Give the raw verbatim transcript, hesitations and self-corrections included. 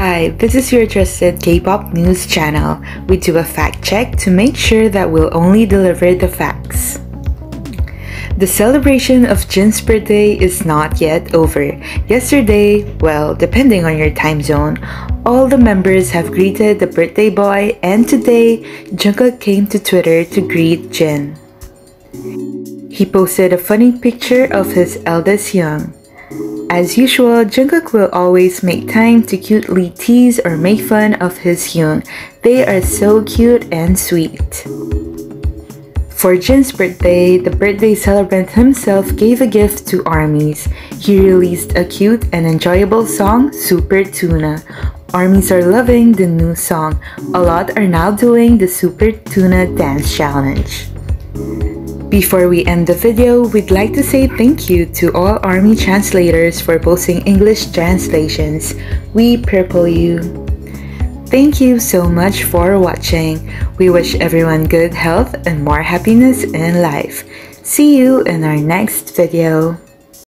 Hi, this is your trusted K-pop news channel. We do a fact check to make sure that we'll only deliver the facts. The celebration of Jin's birthday is not yet over. Yesterday, well, depending on your time zone, all the members have greeted the birthday boy, and today, Jungkook came to Twitter to greet Jin. He posted a funny picture of his eldest Young. As usual, Jungkook will always make time to cutely tease or make fun of his Young. They are so cute and sweet. For Jin's birthday, the birthday celebrant himself gave a gift to ARMYs. He released a cute and enjoyable song, Super Tuna. ARMYs are loving the new song. A lot are now doing the Super Tuna dance challenge. Before we end the video, we'd like to say thank you to all ARMY translators for posting English translations. We purple you. Thank you so much for watching. We wish everyone good health and more happiness in life. See you in our next video.